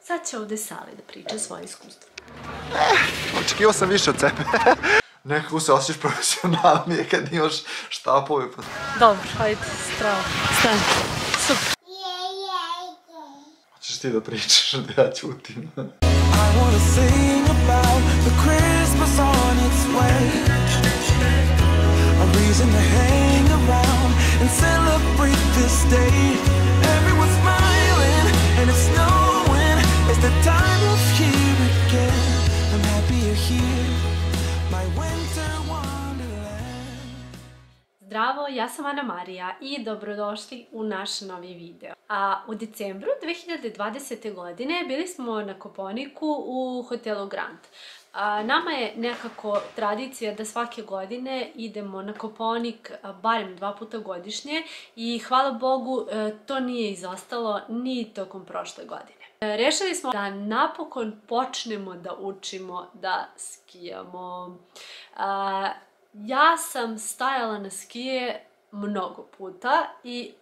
sad će ovde Sali da priča svoje iskustvo. Očekivao sam više od sebe. Nekako se osjećaš profesionalnije kad imaš štapove. Dobro, hajde, strava, stani. Super. Hoćeš ti da pričaš, da ja ćutim. I wanna sing about the Christmas on its way, a reason to hang around and celebrate this day. Everyone's smiling and it's snowing, it's the time of year again. I'm happy you're here, my winter wonderland. Zdravo, ja sam Ana Marija i dobrodošli u naš novi video. U decembru 2020. godine bili smo na Kopaoniku u hotelu Grand. Nama je nekako tradicija da svake godine idemo na Kopaonik barem 2 puta godišnje i hvala Bogu to nije izostalo ni tokom prošle godine. Rešili smo da napokon počnemo da učimo da skijamo. Ja sam stajala na skije mnogo puta i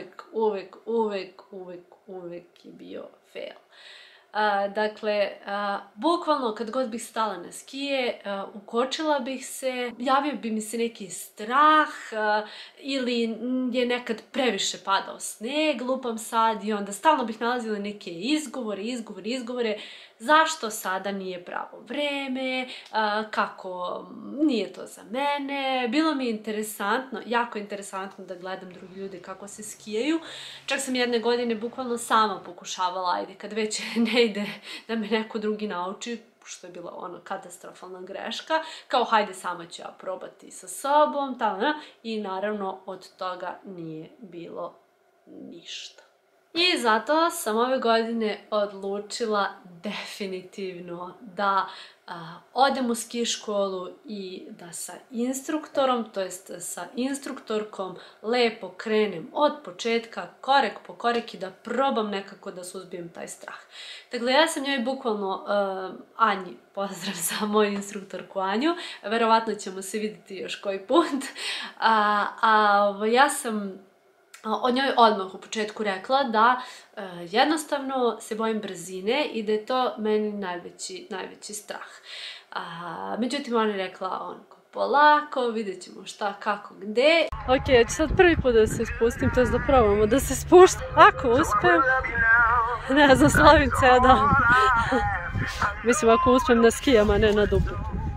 uvek je bio fail. Dakle, bukvalno kad god bih stala na skije, ukočila bih se, javio bi mi se neki strah ili je nekad previše padao sneg, lupam sad i onda stalno bih nalazila neke izgovore, zašto sada nije pravo vreme, kako nije to za mene. Bilo mi je interesantno, jako interesantno da gledam drugi ljude kako se skijaju. Čak sam jedne godine bukvalno sama pokušavala, ajde, kad već ne ide da me neko drugi nauči, što je bila ona katastrofalna greška, kao hajde sama ću ja probati sa sobom, i naravno od toga nije bilo ništa. I zato sam ove godine odlučila definitivno da odem u ski školu i da sa instruktorom, to jest sa instruktorkom, lepo krenem od početka, korek po korek i da probam nekako da suzbijem taj strah. Dakle, ja sam njoj bukvalno, Anji, pozdrav za moju instruktorku Anju, verovatno ćemo se vidjeti još koji put, ja sam o njoj odmah u početku rekla da jednostavno se bojim brzine i da je to meni najveći strah. Međutim, ona je rekla polako, vidjet ćemo šta, kako, gde. Ok, ja ću sad prvi put da se spustim, to je da probamo da se spuštam. Ako uspem, ne znam, slavim ceo dan. Mislim, ako uspem na skijama, ne na duplu.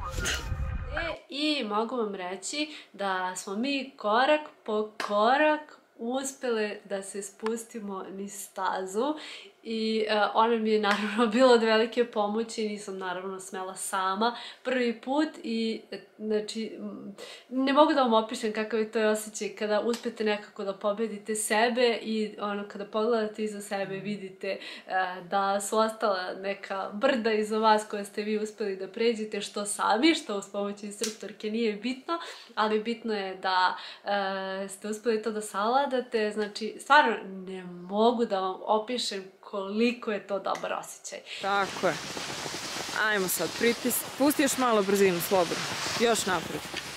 I mogu vam reći da smo mi korak po korak uspele da se spustimo niz stazu i ona mi je naravno bila od velike pomoći, nisam naravno smela sama prvi put i znači ne mogu da vam opišem kakav je to osjećaj kada uspete nekako da pobedite sebe i kada pogledate iza sebe vidite da su ostala neka brda iza vas koje ste vi uspeli da pređete, što sami, što uz pomoć instruktorke nije bitno, ali bitno je da ste uspeli to da savladate. Znači stvarno ne mogu da vam opišem koliko je to dobar osjećaj. Tako je. Ajmo sad, pusti još malo brzinu, slobodno. Još napred.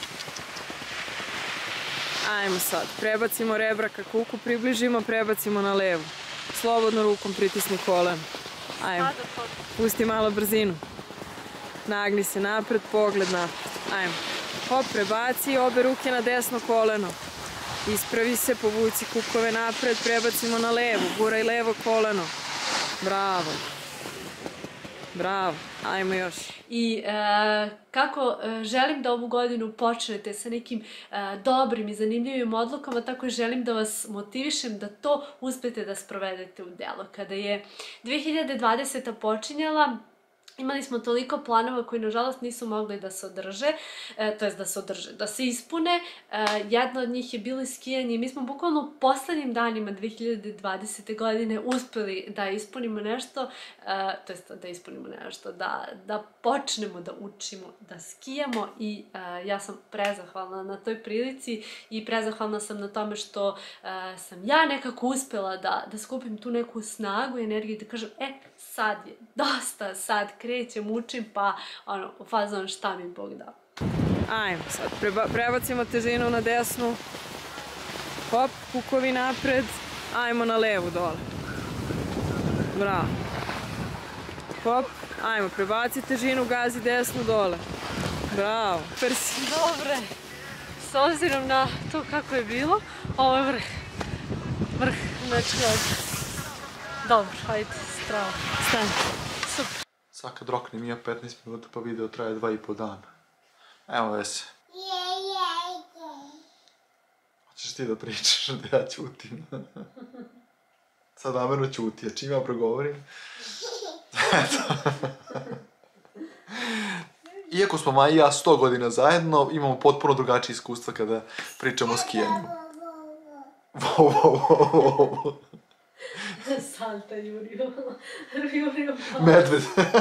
Ajmo sad, prebacimo rebra ka kuku, približimo, prebacimo na levu. Slobodno rukom pritisni koleno. Ajmo, pusti malo brzinu. Nagni se napred, pogled napred. Ajmo. Hop, prebaci obe ruke na desno koleno. Ispravi se, povuci kukove napred, prebacimo na levu, guraj levo koleno. Bravo. Bravo. Ajmo još. I kako želim da ovu godinu počnete sa nekim dobrim i zanimljivim odlukama, tako želim da vas motivišem da to uspete da sprovedete u delo. Kada je 2020. počinjala, imali smo toliko planova koji nažalost nisu mogli da se održe, to jest da se ispune. Jedna od njih je bilo skijanje i mi smo bukvalno u poslednjim danima 2020. godine uspeli da ispunimo nešto, to jest da počnemo da učimo da skijamo i ja sam prezahvalna na toj prilici i prezahvalna sam na tome što sam ja nekako uspela da skupim tu neku snagu i energiju i da kažem, sad je dosta, sad krećem, učim, pa u fazonu šta mi Bog dao. Ajmo sad, prebacimo težinu na desnu, hop, kukovi napred, ajmo na levu dole. Bravo. hop. Ajmo, prebaci težinu, gazi desno dole. Bravo, prsi. Dobre, s obzirom na to kako je bilo, ovo je vrh. Vrh, znači ovdje. Dobro, hajde, strava. Stani. Super. Sad kad roknem ja 15 minuta pa video traje 2,5 dana. Evo vese. Hoćeš ti da pričaš da ja ćutim? Sad namerno ćuti, a čim ja progovorim? Iako smo Maja i ja 100 godina zajedno, imamo potpuno drugačije iskustva kada pričamo o skijanju. Salta Jurio. Medved.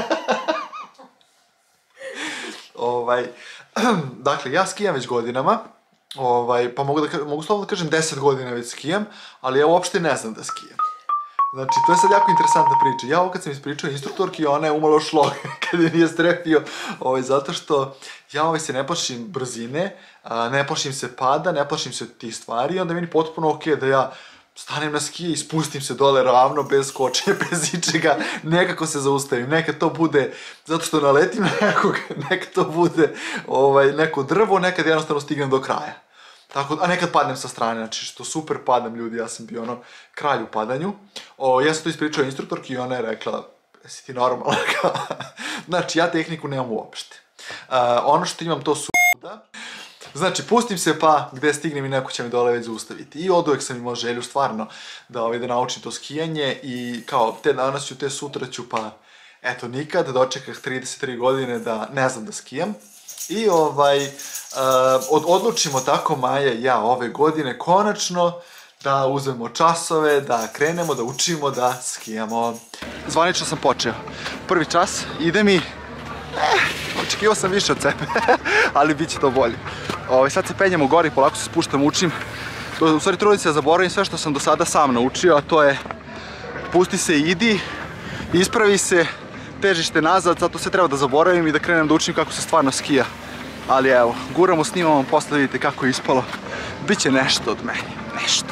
Dakle, ja skijam već godinama, pa mogu slobodno da kažem 10 godina već skijam, ali ja uopšte ne znam da skijam. Znači, to je sad jako interesantna priča. Ja ovo kad sam ispričao instruktorki, ona je umalo šlog kad je nije strepio, zato što ja se ne plašim brzine, ne plašim se pada, ne plašim se tih stvari i onda meni potpuno okej da ja stanem na skije i spustim se dole ravno, bez skočenja, bez ičega, nekako se zaustavim, nekad to bude zato što naletim na nekog, nekad to bude neko drvo, nekad jednostavno stignem do kraja. A nekad padnem sa strane, znači što super padam ljudi, ja sam bio kralj u padanju. Ja sam to ispričao instruktorki i ona je rekla, jesi ti normalna? Znači ja tehniku nemam uopšte. Ono što imam to su da. Znači pustim se pa gde stignem i neko će me dole već zaustaviti. I od uvek sam imao želju stvarno da naučim to skijanje i kao te danas ću, te sutra ću pa eto nikad, dočekah 33 godine da ne znam da skijam. I odlučimo tako Maja i ja ove godine konačno da uzmemo časove, da krenemo, da učimo, da skijamo. Zvanično sam počeo. Prvi čas, ide mi, očekivao sam više od sebe, ali bit će to bolje. Sad se penjem u gori, polako se spuštam, učim. U stvari trudim se da zaboravim sve što sam do sada sam naučio, a to je pusti se i idi, ispravi se, težište nazad, zato sve treba da zaboravim i da krenem da učim kako se stvarno skija. Ali evo, guramo, snimamo, posle vidite kako je ispalo. Biće nešto od meni, nešto.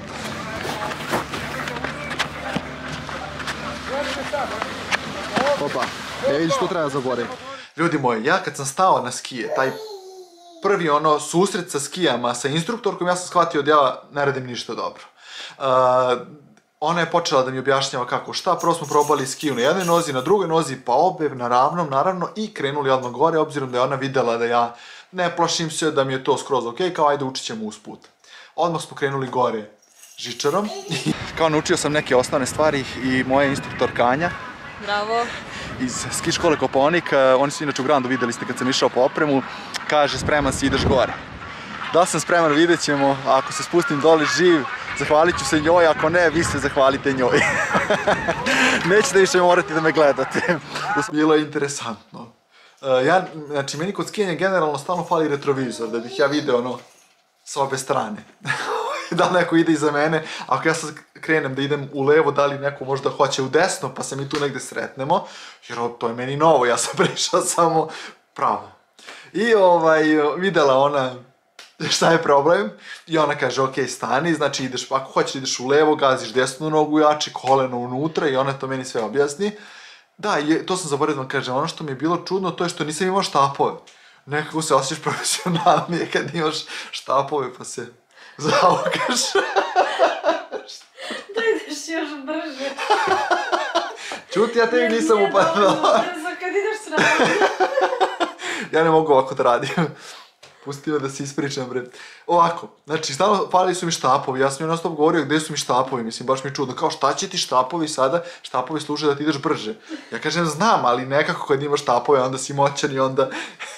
Opa, vidiš što treba zaboraviti. Ljudi moji, ja kad sam stao na skije, taj prvi susret sa skijama, sa instruktorkom, ja sam shvatio da ja ne radim ništa dobro. Ona je počela da mi objašnjava kako šta, prvo smo probali skiju na jednoj nozi, na drugoj nozi, pa obe na ravnom, naravno, i krenuli odmah gore, obzirom da je ona videla da ja ne plašim se, da mi je to skroz okej, kao ajde učit ćemo usput. Odmah smo krenuli gore žičarom, kao naučio sam neke osnovne stvari i moja instruktorka Anja. Bravo. Iz ski škole Kopaonik, oni su inače u Grandu, videli ste kad sam išao po opremu, kaže spreman si, ideš gore. Da li sam spreman, vidjet ćemo, ako se spustim dole živ, zahvalit ću se njoj, ako ne, vi se zahvalite njoj. Nećete više morati da me gledate. Bilo je interesantno. Znači, meni kod skijanja generalno stalno fali retrovizor, da bih ja video s obe strane. Da li neko ide iza mene, ako ja sad krenem da idem u levo, da li neko možda hoće u desno, pa se mi tu negde sretnemo, jer to je meni novo, ja sam prišao samo pravo. I videla ona šta je problem i ona kaže ok, stani, znači ideš, ako hoćeš da ideš u levo, gaziš desnu nogu jače, koleno unutra i ona to meni sve objasni. Da, to sam zaboravio da vam kažem, ono što mi je bilo čudno to je što nisam imao štapove. Nekako se osjećaš profesionalnije kad imaš štapove pa se zaukaš. Da ideš još brže. Čuti, ja tebi nisam upadala. Brzo kad ideš s radom. Ja ne mogu ovako da radim. Pusti me da se ispričam, bre. Ovako, znači, stalno falili su mi štapovi, ja sam joj non-stop govorio gde su mi štapovi, mislim, baš mi je čudno, kao šta će ti štapovi sada, štapovi služe da ti ideš brže. Ja kažem, znam, ali nekako kad imaš štapove, onda si moćan i onda...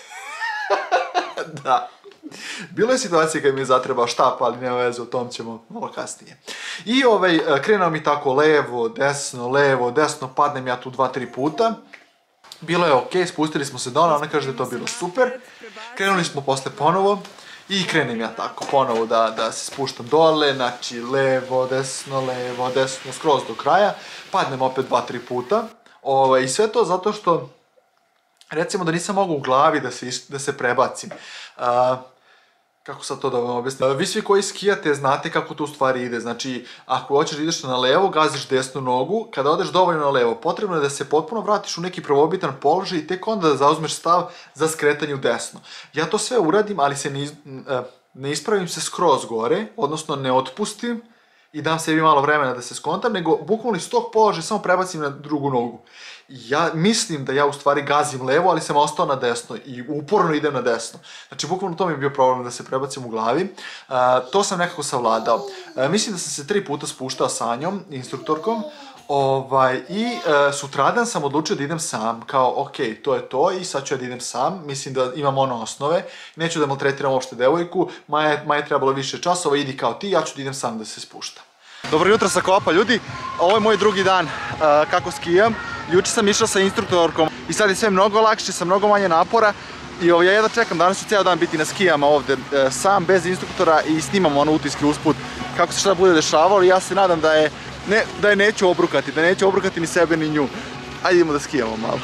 Da. Bilo je situacija kad mi je zatrebao štap, ali nema veze, o tom ćemo malo kasnije. I krenuo mi tako levo, desno, padnem ja tu 2-3 puta. Bilo je okej, spustili smo se dole, ona kaže da je to bilo super. Krenuli smo posle ponovo i krenem ja tako ponovo da se spuštam dole, znači levo, desno, skroz do kraja. Padnem opet 2-3 puta. I sve to zato što, recimo da nisam mogao u glavi da se prebacim. kako sad to da vam objasnim? Vi svi koji skijate znate kako to u stvari ide. Znači, ako hoćeš da ideš na levo, gaziš desnu nogu. Kada odeš dovoljno na levo, potrebno je da se potpuno vratiš u neki prvobitan položaj i tek onda da zauzmeš stav za skretanje u desno. Ja to sve uradim, ali se ne ispravim se skroz gore, odnosno ne otpustim i dam sebi malo vremena da se skontam, nego bukvalno iz tog položaja samo prebacim na drugu nogu. Ja mislim da ja u stvari gazim levo, ali sam ostao na desno i uporno idem na desno. Znači, bukvalno to mi je bio problem da se prebacim u glavi. To sam nekako savladao. Mislim da sam se 3 puta spuštao sa njom, instruktorkom, i sutradan sam odlučio da idem sam, kao ok, to je to i sad ću ja da idem sam, mislim da imam ono osnove, neću da maltretiram uopšte devojku, Maja je trebalo više časova, idi kao ti, ja ću da idem sam da se spuštam. Dobro jutro sa Kopa, ljudi, ovo je moj drugi dan kako skijam, juče sam išao sa instruktorkom i sad je sve mnogo lakše, sa mnogo manje napora i ja jedva čekam, danas ću cijel dan biti na skijama ovde sam, bez instruktora i snimam ono utiske usput kako se šta bude dešavalo i ja se nadam da je neću obrukati ni sebe ni nju. Ajde idemo da skijamo malo.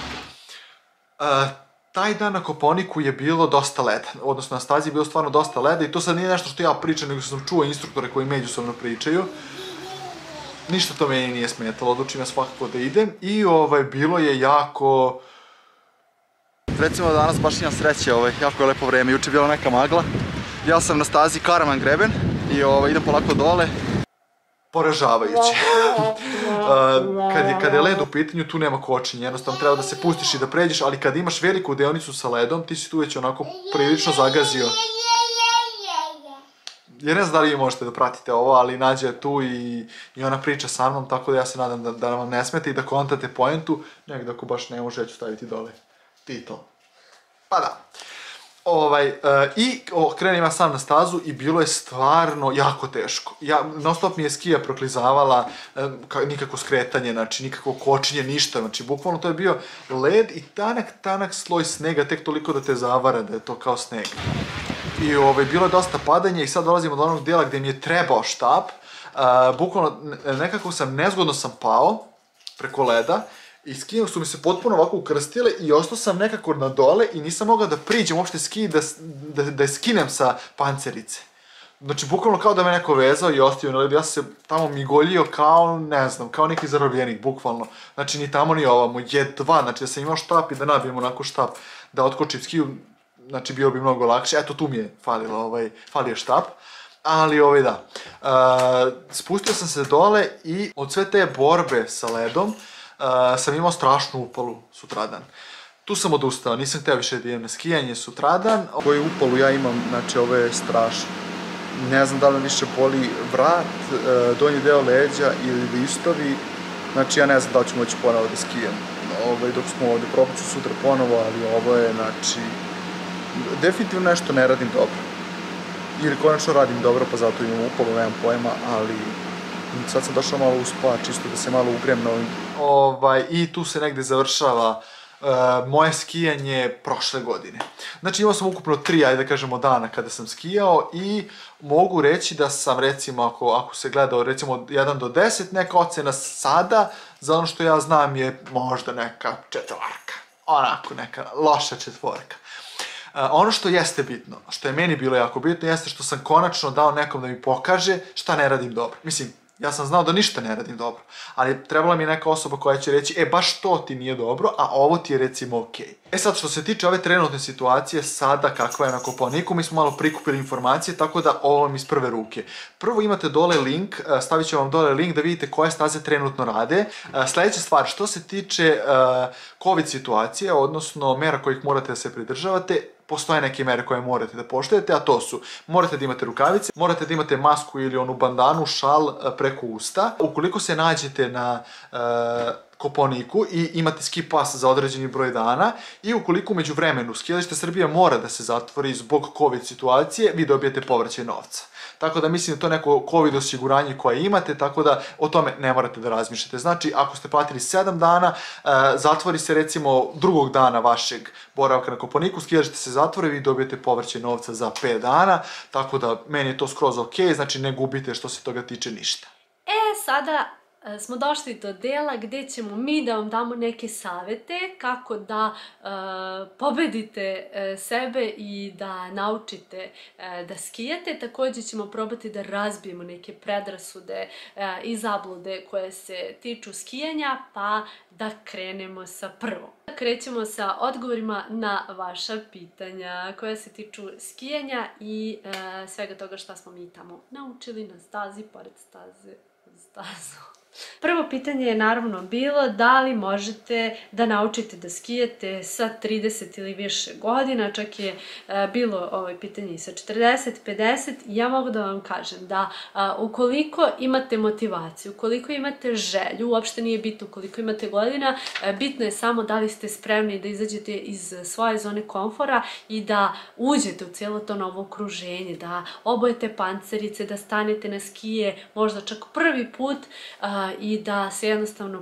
Taj dan na Koponiku je bilo dosta leda, odnosno na stazi je bilo stvarno dosta leda i to sad nije nešto što ja pričam, nego sam čuo instruktore koji međusobno pričaju. Ništa to meni nije smetalo, odlučim ja svakako da idem i bilo je jako... Recimo danas baš imam sreće, jako je lepo vreme, juče je bila neka magla. Ja sam na stazi Karaman greben i idem polako dole. Poražavajuće. Kad je led u pitanju, tu nema kočenja, jednostavno treba da se pustiš i da pređeš, ali kad imaš veliku deonicu sa ledom, ti si tu već onako prilično zagazio. Ja ne znam da li vi možete da pratite ovo, ali Nađa je tu i ona priča sa mnom, tako da ja se nadam da vam ne smete i da kontate poentu. Negdje ako baš ne može, ja ću staviti dole titul. Pa da. I krenem ja sam na stazu i bilo je stvarno jako teško. Non stop mi je skija proklizavala, nikako skretanje, znači nikako kočenje, ništa. Znači bukvalno to je bio led i tanak sloj snega, tek toliko da te zavara da je to kao sneg. I bilo je dosta padanja i sad dolazimo do onog dijela gdje mi je trebao štap. Bukvalno nekako nezgodno sam pao preko leda. I skije su mi se potpuno ovako ukrstile i ostao sam nekako na dole i nisam mogao da priđem uopšte skiji da je skinem sa pancerice. Znači, bukvalno kao da me neko vezao i ostavio na ledu, ja sam se tamo migoljio kao, ne znam, kao neki zarobljenik, bukvalno. Znači, ni tamo ni ovamo, jedva, znači da sam imao štap i da nabijem onako štap da otkočim skiju, znači bilo bi mnogo lakše. Eto, tu mi je falio štap. Ali da, spustio sam se dole i od sve te borbe sa ledom, sam imao strašnu upalu sutradan. Tu sam odustao, nisam hteo više da idem na skijanje sutradan. Koju upalu ja imam, znači ovo je strašno. Ne znam da li više boli vrat, donji deo leđa ili listovi. Znači ja ne znam da li ću moći ponovo da skijem. Dok smo ovde, probat ću sutra ponovo, ali ovo je, znači, definitivno nešto ne radim dobro. Ili konačno radim dobro, pa zato imam upalu, nemam pojma, ali sad sam došao malo u spa, čisto da se malo ugrem na ovim. I tu se negde završava moje skijanje prošle godine. Znači imao sam ukupno 3, ajde da kažemo, dana kada sam skijao i mogu reći da sam, recimo, ako se gleda recimo od 1 do 10, neka ocena sada, za ono što ja znam je možda neka 4. Onako, neka loša 4. Ono što jeste bitno, što je meni bilo jako bitno, jeste što sam konačno dao nekom da mi pokaže šta ne radim dobro. Mislim, ja sam znao da ništa ne radim dobro, ali trebala mi je neka osoba koja će reći, baš to ti nije dobro, a ovo ti je recimo okej. Sad, što se tiče ove trenutne situacije, sada kakva je na Koponiku, mi smo malo prikupili informacije, tako da ovo vam iz prve ruke. Prvo imate dole link, stavit ću vam dole link da vidite koje staze trenutno rade. Sljedeća stvar, što se tiče COVID situacije, odnosno mera kojih morate da se pridržavate, postoje neke mere koje morate da poštujete, a to su, morate da imate rukavice, morate da imate masku ili onu bandanu, šal preko usta. Ukoliko se nađete na Koponiku i imate ski pas za određeni broj dana i ukoliko umeđu vremenu Skijalište Srbije mora da se zatvori zbog COVID situacije, vi dobijete povraćaj novca. Tako da mislim da to neko COVID osiguranje koje imate, tako da o tome ne morate da razmišljate. Znači, ako ste platili 7 dana, zatvori se recimo drugog dana vašeg boravka na Koponiku, Skijalište se zatvori, vi dobijete povraćaj novca za 5 dana, tako da meni je to skroz okej, znači ne gubite što se toga tiče ništa. Sada smo došli do dela gdje ćemo mi da vam damo neke savjete kako da pobedite sebe i da naučite da skijate. Također ćemo probati da razbijemo neke predrasude i zablude koje se tiču skijanja, pa da krenemo sa prvom. Krećemo sa odgovorima na vaša pitanja koja se tiču skijanja i svega toga što smo mi tamo naučili na stazi, pored staze, uz stazu. Prvo pitanje je naravno bilo da li možete da naučite da skijete sa 30 ili više godina, čak je bilo pitanje i sa 40, 50. Ja mogu da vam kažem da ukoliko imate motivaciju, ukoliko imate želju, uopšte nije bitno koliko imate godina, bitno je samo da li ste spremni da izađete iz svoje zone komfora i da uđete u cijelo to novo okruženje, da obojete pancerice, da stanete na skije, možda čak prvi put, i da se jednostavno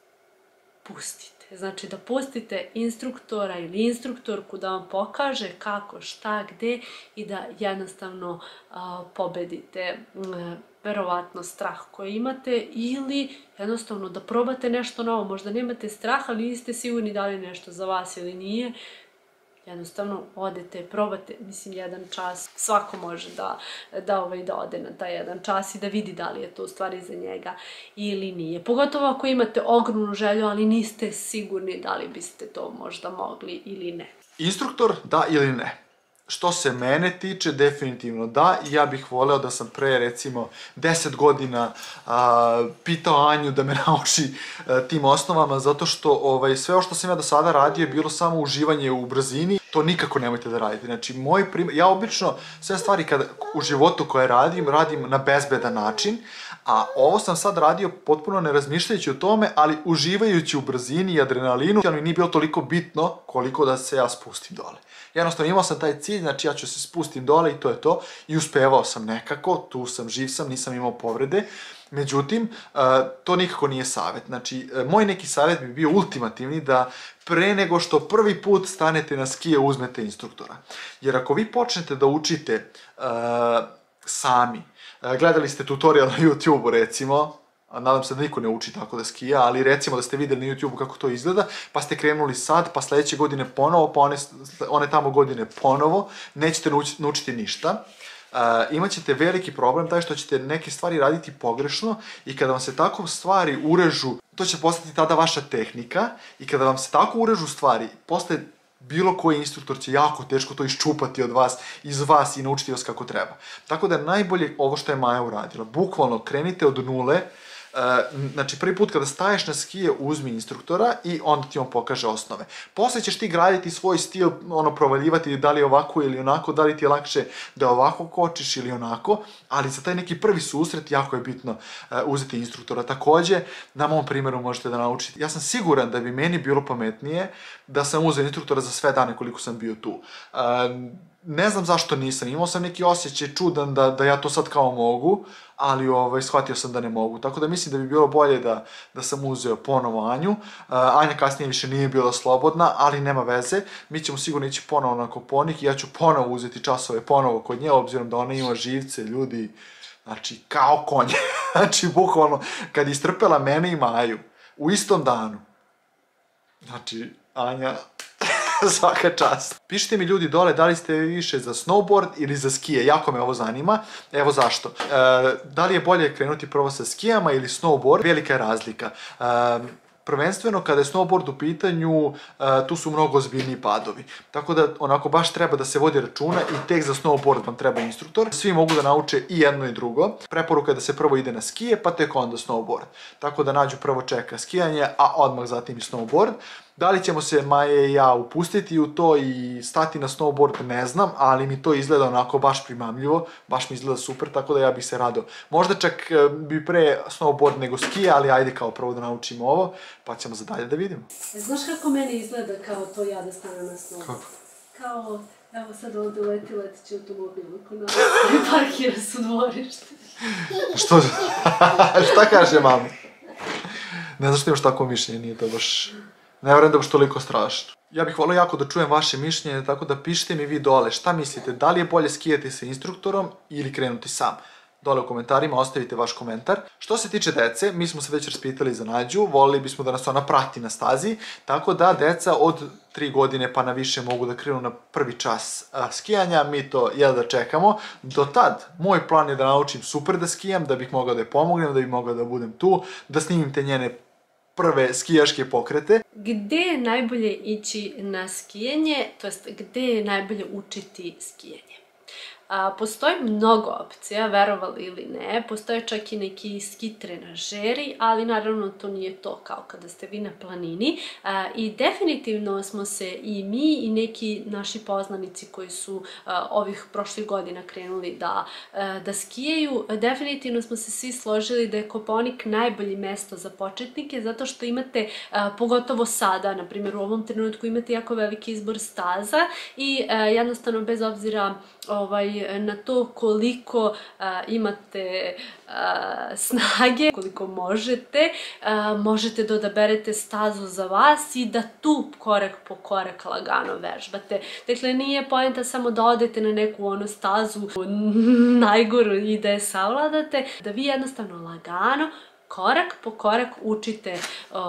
pustite. Znači da pustite instruktora ili instruktorku da vam pokaže kako, šta, gde i da jednostavno pobedite verovatno strah koji imate ili jednostavno da probate nešto novo. Možda nemate strah, ali niste sigurni da li je nešto za vas ili nije. Jednostavno odete, probate, mislim, jedan čas, svako može da ode na taj jedan čas i da vidi da li je to u stvari za njega ili nije. Pogotovo ako imate ogromnu želju, ali niste sigurni da li biste to možda mogli ili ne. Instruktor, da ili ne? Što se mene tiče, definitivno da. Ja bih voleo da sam pre, recimo, 10 godina pitao Anju da me nauči tim osnovama, zato što sve ovo što sam ja do sada radio je bilo samo uživanje u brzini. To nikako nemojte da radite. Znači, ja obično sve stvari u životu koje radim na bezbedan način, a ovo sam sad radio potpuno ne razmišljajući o tome, ali uživajući u brzini i adrenalinu, ali mi nije bilo toliko bitno koliko da se ja spustim dole. Jednostavno imao sam taj cilj, znači ja ću se spustim dole i to je to, i uspevao sam nekako, tu sam, živ sam, nisam imao povrede. Međutim, to nikako nije savjet. Znači, moj neki savjet bi bio ultimativni da pre nego što prvi put stanete na skije uzmete instruktora. Jer ako vi počnete da učite sami, gledali ste tutorial na YouTube-u recimo, nadam se da niko ne uči tako da skija, ali recimo da ste vidjeli na YouTube-u kako to izgleda, pa ste krenuli sad, pa sledeće godine ponovo, pa one tamo godine ponovo, nećete naučiti ništa. Imaćete veliki problem taj što ćete neke stvari raditi pogrešno i kada vam se tako stvari urežu, to će postati tada vaša tehnika i kada vam se tako urežu stvari, posle bilo koji instruktor će jako teško to iščupati iz vas i naučiti vas kako treba. Tako da je najbolje ovo što je Maja uradila. Bukvalno krenite od nule. Znači, prvi put kada staješ na skije, uzmi instruktora i onda ti on pokaže osnove. Posle ćeš ti graditi svoj stil, provaljivati da li je ovako ili onako, da li ti je lakše da ovako kočiš ili onako, ali za taj neki prvi susret jako je bitno uzeti instruktora. Takođe, na mom primjeru možete da naučite. Ja sam siguran da bi meni bilo pametnije da sam uzeo instruktora za sve dane koliko sam bio tu. Ne znam zašto nisam, imao sam neki osjećaj čudan da ja to sad kao mogu, ali shvatio sam da ne mogu. Tako da mislim da bi bilo bolje da sam uzeo ponovo Anju. Anja kasnije više nije bila slobodna, ali nema veze. Mi ćemo sigurno ići ponovo na Koponik i ja ću ponovo uzeti časove ponovo kod nje, obzirom da ona ima živce, ljudi, znači kao konje. Znači, bukvalno, kad je istrpela mene i Maju u istom danu, znači, Anja, svaka čast. Pišite mi ljudi dole da li ste više za snowboard ili za skije, jako me ovo zanima. Evo zašto. Da li je bolje krenuti prvo sa skijama ili snowboard? Velika je razlika. Prvenstveno kada je snowboard u pitanju, tu su mnogo ozbiljniji padovi. Tako da onako baš treba da se vodi računa i tek za snowboard vam treba instruktor. Svi mogu da nauče i jedno i drugo. Preporuka je da se prvo ide na skije, pa tek onda snowboard. Tako da nađu prvo čeka skijanje, a odmah zatim i snowboard. Da li ćemo se Maja i ja upustiti u to i stati na snowboard, ne znam, ali mi to izgleda onako baš primamljivo, baš mi izgleda super, tako da ja bih se radao. Možda čak bi pre snowboard nego skije, ali ajde kao prvo da naučimo ovo, pa ćemo za dalje da vidimo. Znaš kako meni izgleda kao to ja da stanem na snowboard? Kako? Kao, evo sad ovdje letit će automobil oko nas i parkira se u dvorište. Što? Šta kaže mama? Ne znaš što imaš tako mišljenje, nije to baš... Ne vjerujem da baš toliko strašno. Ja bih volio jako da čujem vaše mišljenje, tako da pišite mi vi dole šta mislite, da li je bolje skijati sa instruktorom ili krenuti sam. dole u komentarima, ostavite vaš komentar. Što se tiče dece, mi smo se već raspitali za Nađu, volili bismo da nas ona prati na stazi, tako da deca od 3 godine pa na više mogu da krenu na prvi čas skijanja, mi to da čekamo. Do tad, moj plan je da naučim super da skijam, da bih mogao da je pomognem, da bih mogao da budem tu, da snimim te njene prve skijaške pokrete. Gde je najbolje ići na skijanje, to jest gde je najbolje učiti skijanje? Postoji mnogo opcija, verovali ili ne, postoje čak i neki ski trenažeri, ali naravno to nije to kao kada ste vi na planini i definitivno smo se i mi i neki naši poznanici koji su ovih prošlih godina krenuli da skijaju, definitivno smo se svi složili da je Kopaonik najbolje mesto za početnike zato što imate, pogotovo sada, na primjer u ovom trenutku imate jako veliki izbor staza i jednostavno bez obzira na to koliko imate snage, koliko možete da odaberete stazu za vas i da tu korak po korak lagano vežbate. Dakle, nije poenta samo da odete na neku stazu najgoru i da je savladate, da vi jednostavno lagano korak po korak učite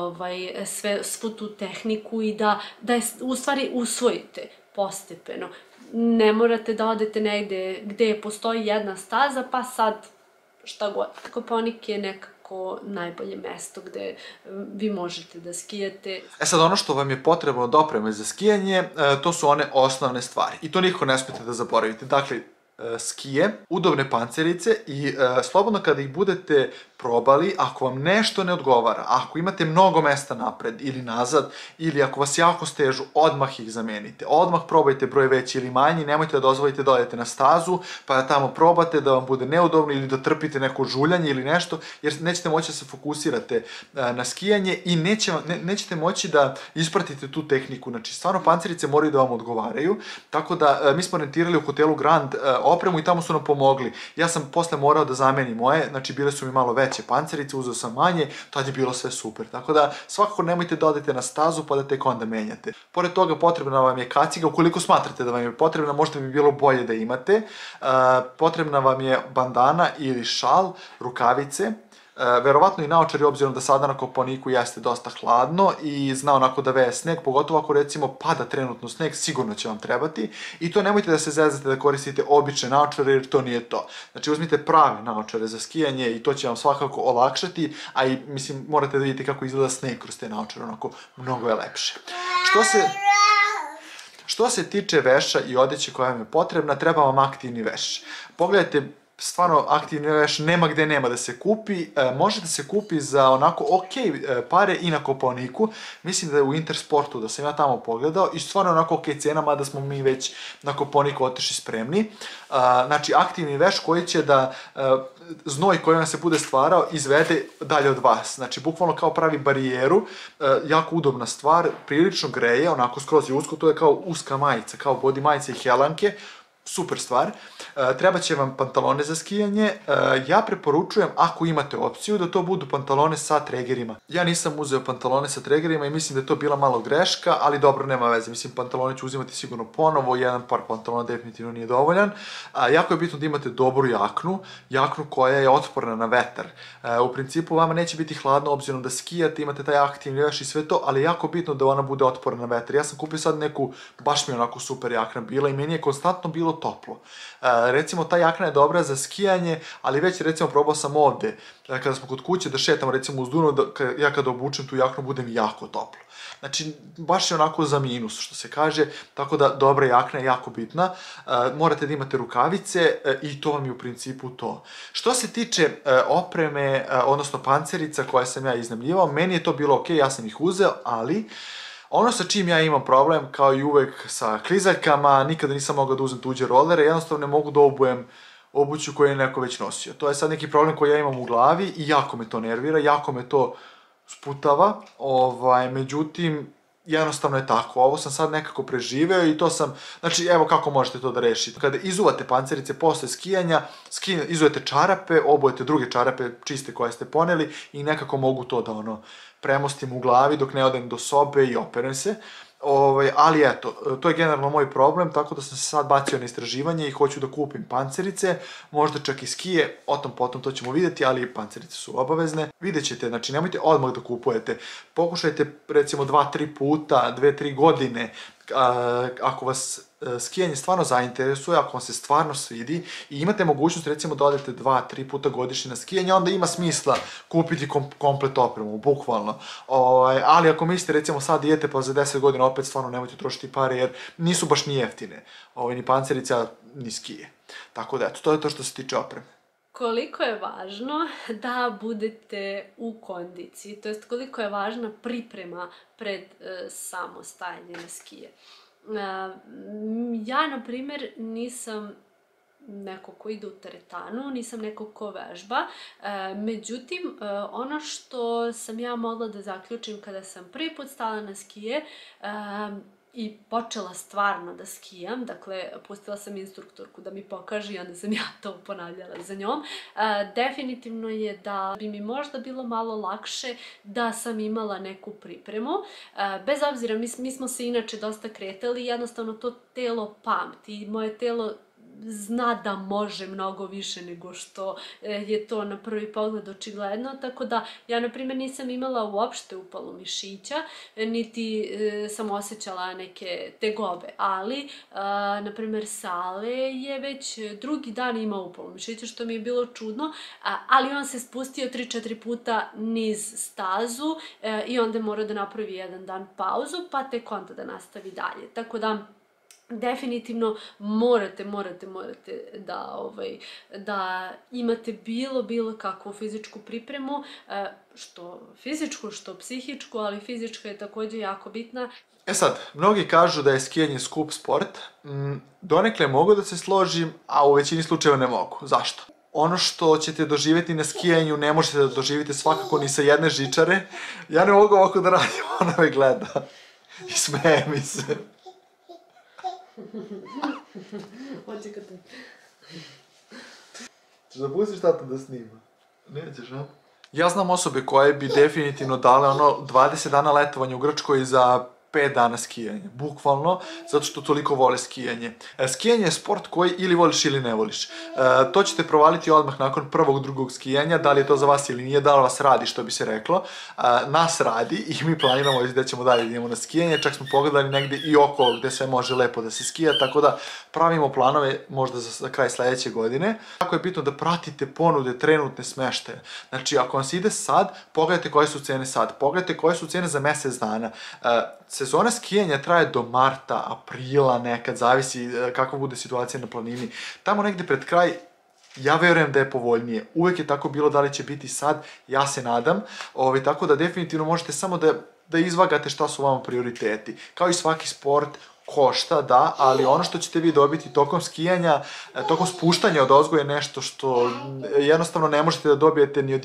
svu tu tehniku i da je u stvari usvojite postepeno. Ne morate da odete negde gde postoji jedna staza, pa sad šta god. Kopaonik je nekako najbolje mesto gde vi možete da skijate. Sad ono što vam je potrebno od opreme za skijanje, to su one osnovne stvari. I to nikako ne smijete da zaboravite. Dakle, skije, udobne pancerice i slobodno kada ih budete probali, ako vam nešto ne odgovara, ako imate mnogo mesta napred ili nazad, ili ako vas jako stežu, odmah ih zamenite. Odmah probajte broj veći ili manji, nemojte da dozvolite da odete na stazu, pa da tamo probate, da vam bude neudobno ili da trpite neko žuljanje ili nešto, jer nećete moći da se fokusirate na skijanje i nećete moći da ispratite tu tehniku. Znači, stvarno pancerice moraju da vam odgovaraju, tako da mi smo rentirali u hotelu Grand opremu i tamo su nam pomogli. Ja sam posle morao da zamenim moje, znači bile su mi malo veće pancerice, uzeo sam manje, tad je bilo sve super. Tako da svakako nemojte da odete na stazu pa da tek onda menjate. Pored toga potrebna vam je kaciga, ukoliko smatrate da vam je potrebna, možda bi bilo bolje da imate. Potrebna vam je bandana ili šal, rukavice, verovatno i naočari, obzirom da sada na Kopaoniku jeste dosta hladno i zna onako da veje sneg, pogotovo ako recimo pada trenutno sneg, sigurno će vam trebati. I to nemojte da se zezate da koristite obične naočare, jer to nije to. Znači uzmite prave naočare za skijanje i to će vam svakako olakšati, a i mislim morate da vidite kako izgleda sneg kroz te naočare, onako mnogo je lepše. Što se tiče veša i odeće koja vam je potrebna, treba vam aktivni veš. Pogledajte, stvarno aktivni veš nema gde nema da se kupi, može da se kupi za onako ok pare i na Kopaoniku, mislim da je u Intersportu, da sam ja tamo pogledao i stvarno onako ok cena, mada smo mi već na Kopaoniku otišli spremni. Znači aktivni veš koji će da znoj koji vam se bude stvarao izvede dalje od vas, znači bukvalno kao pravi barijeru, jako udobna stvar, prilično greje, onako skroz je usko, to je kao uska majica, kao body majica i helanke, super stvar. Treba će vam pantalone za skijanje. Ja preporučujem, ako imate opciju, da to budu pantalone sa tregerima. Ja nisam uzeo pantalone sa tregerima i mislim da je to bila malo greška, ali dobro, nema veze. Mislim, pantalone ću uzimati sigurno ponovo, jedan par pantalona definitivno nije dovoljan. Jako je bitno da imate dobru jaknu koja je otporna na vetar. U principu vama neće biti hladno, obzirom da skijate, imate taj aktivni veš i sve to, ali je jako bitno da ona bude otporna na vetar. Ja sam kupio sad neku, baš mi je onako super jakna bila i meni je konstantno bilo toplo. Recimo, ta jakna je dobra za skijanje, ali već recimo probao sam ovde, kada smo kod kuće da šetamo recimo uz Dunav, ja kada obučem tu jaknu budem jako toplo. Znači, baš je onako za minus, što se kaže, tako da dobra jakna je jako bitna. Morate da imate rukavice i to vam je u principu to. Što se tiče opreme, odnosno pancerica koje sam ja iznajmljivao, meni je to bilo ok, ja sam ih uzeo, ali ono sa čim ja imam problem, kao i uvek sa klizaljkama, nikada nisam mogao da uzem tuđe rolere, jednostavno ne mogu da obujem obuću koju je neko već nosio. To je sad neki problem koji ja imam u glavi i jako me to nervira, jako me to sputava, međutim, jednostavno je tako. Ovo sam sad nekako preživeo i to sam, znači evo kako možete to da rešite. Kada izuvate pancerice posle skijanja, izujete čarape, obujete druge čarape čiste koje ste poneli i nekako mogu to da premostim u glavi dok ne odem do sobe i operem se. Ali eto, to je generalno moj problem, tako da sam se sad bacio na istraživanje i hoću da kupim pancerice, možda čak i skije, o tom potom to ćemo vidjeti, ali pancerice su obavezne. Vidjet ćete, znači nemojte odmah da kupujete, pokušajte recimo 2-3 puta, 2-3 godine, ako vas skijanje stvarno zainteresuje, ako vam se stvarno svidi i imate mogućnost recimo da odete 2-3 puta godišnje na skijanje, onda ima smisla kupiti komplet opremu, bukvalno. Ali ako mislite recimo sad idete pa za 10 godina opet stvarno nemojte trošiti pare jer nisu baš ni jeftine, ni pancerica, ni skije. Tako da eto, to je to što se tiče opreme. Koliko je važno da budete u kondiciji, to jest koliko je važna priprema pred samo stajanje na skije. Ja, na primjer, nisam neko ko ide u teretanu, nisam neko ko vežba, međutim, ono što sam ja mogla da zaključim kada sam prvi put stala na skije, i počela stvarno da skijam, dakle, pustila sam instruktorku da mi pokaže i onda sam ja to ponavljala za njom. Definitivno je da bi mi možda bilo malo lakše da sam imala neku pripremu. Bez obzira, mi smo se inače dosta kretali i jednostavno to telo pamti. Moje telo zna da može mnogo više nego što je to na prvi pogled očigledno, tako da ja, na primjer, nisam imala uopšte upalu mišića, niti sam osjećala neke tegobe, ali, na primjer, Sale je već drugi dan imao upalu mišića, što mi je bilo čudno, ali on se spustio 3-4 puta niz stazu i onda mora da napravi jedan dan pauzu, pa tek onda da nastavi dalje, tako da definitivno morate da imate bilo kakvu fizičku pripremu, što fizičku, što psihičku, ali fizička je također jako bitna. Sad, mnogi kažu da je skijanje skup sport, donekle mogu da se složim, a u većini slučajeva ne mogu. Zašto? Ono što ćete doživjeti na skijanju ne možete da doživite svakako ni sa jedne žičare. Ja ne mogu ovako da radim, ona me gleda i smeje mi se. Češ da pustiš tata da snima? Nećeš, a? Ja znam osobe koje bi definitivno dale 20 dana letovanja u Grčkoj za 5 dana skijanja, bukvalno, zato što toliko vole skijanje. Skijanje je sport koji ili voliš ili ne voliš. To ćete provaliti odmah nakon prvog, drugog skijanja, da li je to za vas ili nije, da li vas radi, što bi se reklo. Nas radi i mi planiramo da ćemo dalje da idemo na skijanje, čak smo pogledali negde i okolo gde sve može lepo da se skija, tako da pravimo planove možda za kraj sledeće godine. Tako je bitno da pratite ponude trenutne smeštaje. Znači, ako vam se ide sad, pogledajte koje su cene sad, pogledajte koje su cene za mesec dana. Sezona skijanja traje do marta, aprila nekad, zavisi kakva bude situacija na planini. Tamo negde pred kraj, ja verujem da je povoljnije. Uvek je tako bilo, da li će biti sad, ja se nadam. Tako da definitivno možete samo da izvagate šta su vama prioriteti. Kao i svaki sport, košta, da, ali ono što ćete vi dobiti tokom skijanja, tokom spuštanja od ozgo je nešto što jednostavno ne možete da dobijete ni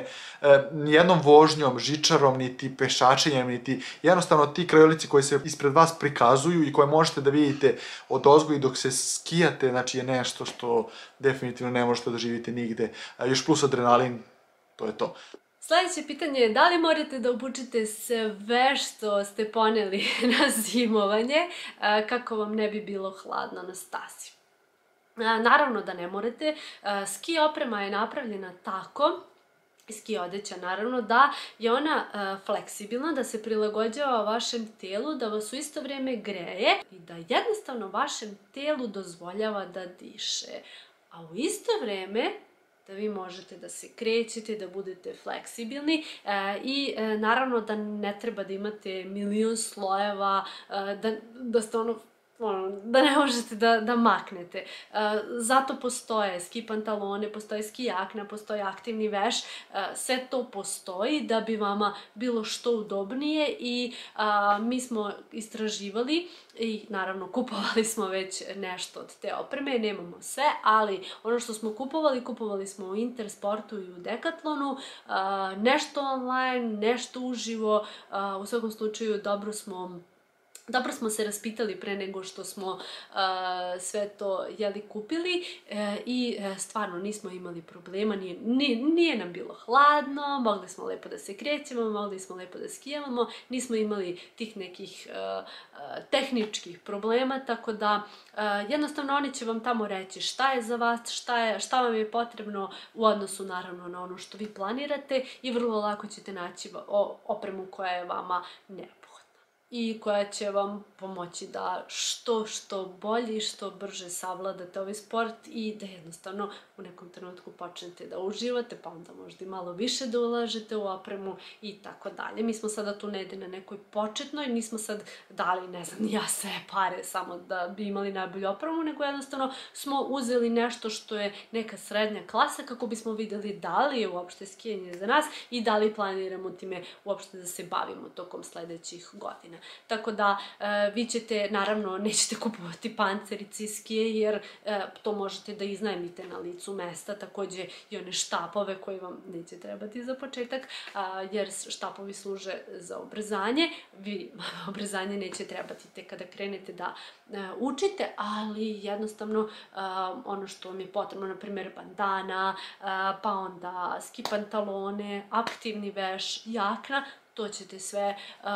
jednom vožnjom, žičarom, niti pešačenjem, niti jednostavno ti krajolici koji se ispred vas prikazuju i koje možete da vidite od ozgo i dok se skijate, znači je nešto što definitivno ne možete da živite nigde. Još plus adrenalin, to je to. Sljedeće pitanje je da li morate da obučite sve što ste poneli na zimovanje kako vam ne bi bilo hladno na stazi. Naravno da ne morate. Ski oprema je napravljena tako, ski odeća naravno, da je ona fleksibilna, da se prilagođava vašem telu, da vas u isto vrijeme greje i da jednostavno vašem telu dozvoljava da diše. A u isto vrijeme da vi možete da se krećete, da budete fleksibilni i naravno da ne treba da imate milion slojeva, da ste da ne možete da maknete. Zato postoje ski pantalone, postoje ski jakna, postoje aktivni veš, sve to postoji da bi vama bilo što udobnije i mi smo istraživali i naravno kupovali smo već nešto od te opreme, nemamo sve, ali ono što smo kupovali smo u Intersportu i u Decathlonu, nešto online, nešto uživo, u svakom slučaju dobro smo Dobro smo se raspitali pre nego što smo sve to kupili i stvarno nismo imali problema, nije nam bilo hladno, mogli smo lepo da se krećemo, mogli smo lepo da skijavamo, nismo imali tih nekih tehničkih problema, tako da jednostavno oni će vam tamo reći šta je za vas, šta vam je potrebno u odnosu naravno na ono što vi planirate i vrlo lako ćete naći opremu koja je vama neophodna i koja će vam pomoći da što bolje i što brže savladate ovaj sport i da jednostavno u nekom trenutku počnete da uživate, pa onda možda i malo više da ulažete u opremu i tako dalje. Mi smo sada tu negde na nekoj početnoj, nismo sad dali, ne znam, ja sve pare samo da bi imali najbolju opremu, nego jednostavno smo uzeli nešto što je neka srednja klasa kako bismo videli da li je uopšte skijanje za nas i da li planiramo time uopšte da se bavimo tokom sledećih godina. Tako da vi ćete, naravno, nećete kupovati pancerice i skije jer to možete da iznajmite na licu mesta, takođe i one štapove koji vam neće trebati za početak jer štapovi služe za obrzanje. Vi obrzanje neće trebati tek kada krenete da učite, ali jednostavno ono što vam je potrebno, na primjer bandana, pa onda ski pantalone, aktivni veš, jakna, to ćete sve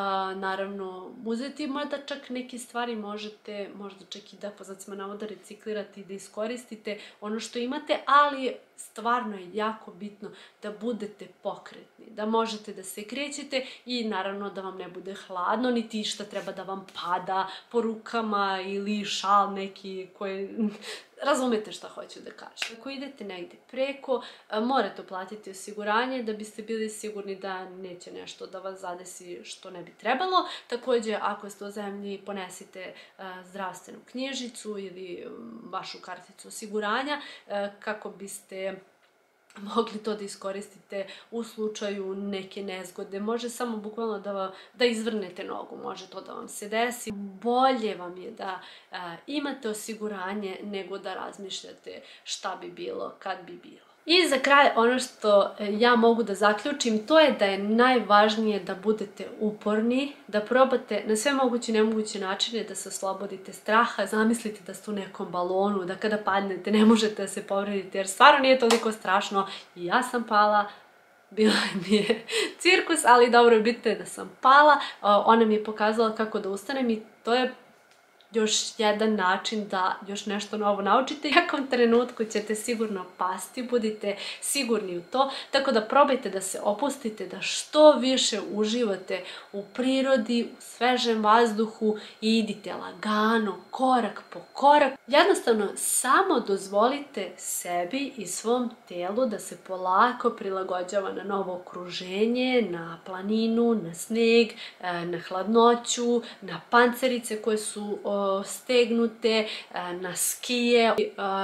naravno uzeti, mada čak neke stvari možete možda čak i da po znacima navoda reciklirate i da iskoristite ono što imate, ali stvarno je jako bitno da budete pokretni, da možete da se krećete i naravno da vam ne bude hladno, niti šta treba da vam pada po rukama ili šal neki koji... Razumete šta hoću da kažem. Ako idete negde preko, morate platiti osiguranje da biste bili sigurni da neće nešto da vas zadesi što ne bi trebalo. Takođe, ako ste u zemlji, ponesite zdravstvenu knjižicu ili vašu karticu osiguranja kako biste mogli to da iskoristite u slučaju neke nezgode. Može samo bukvalno da izvrnete nogu, može to da vam se desi. Bolje vam je da imate osiguranje nego da razmišljate šta bi bilo kad bi bilo. I za kraj, ono što ja mogu da zaključim, to je da je najvažnije da budete uporni, da probate na sve moguće i nemoguće načine da se oslobodite straha, zamislite da ste u nekom balonu, da kada padnete ne možete da se povredite, jer stvarno nije toliko strašno. I ja sam pala, bila mi je cirkus, ali dobro je bitno da sam pala, ona mi je pokazala kako da ustanem i to je još jedan način da još nešto novo naučite. U nekom trenutku ćete sigurno pasti, budite sigurni u to, tako da probajte da se opustite, da što više uživate u prirodi, u svežem vazduhu i idite lagano, korak po korak. Jednostavno, samo dozvolite sebi i svom telu da se polako prilagođava na novo okruženje, na planinu, na sneg, na hladnoću, na pancerice koje su stegnute, na skije.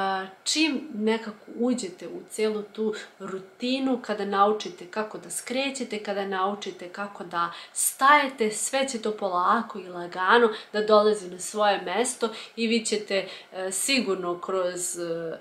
Čim nekako uđete u celu tu rutinu, kada naučite kako da skrećete, kada naučite kako da stajete, sve će to polako i lagano da dolazi na svoje mesto i vi ćete sigurno kroz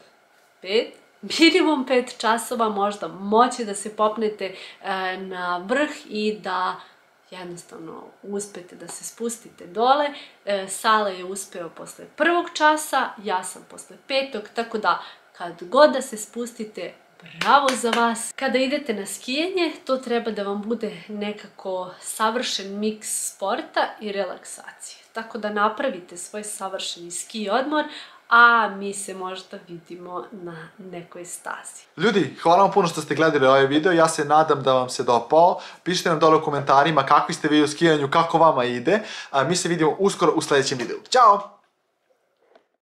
minimum 5 časova možda moći da se popnete na vrh i da jednostavno uspete da se spustite dole. Sale je uspeo posle 1. časa, ja sam posle 5. tako da kad god da se spustite, bravo za vas. Kada idete na skijanje, to treba da vam bude nekako savršen miks sporta i relaksacije. Tako da napravite svoj savršeni ski odmor, a mi se možda vidimo na nekoj stazi. Ljudi, hvala vam puno što ste gledali ovaj video, ja se nadam da vam se dopao. Pišite nam dole u komentarima kakvi ste vi u skijanju, kako vama ide. Mi se vidimo uskoro u sledećem videu. Ćao!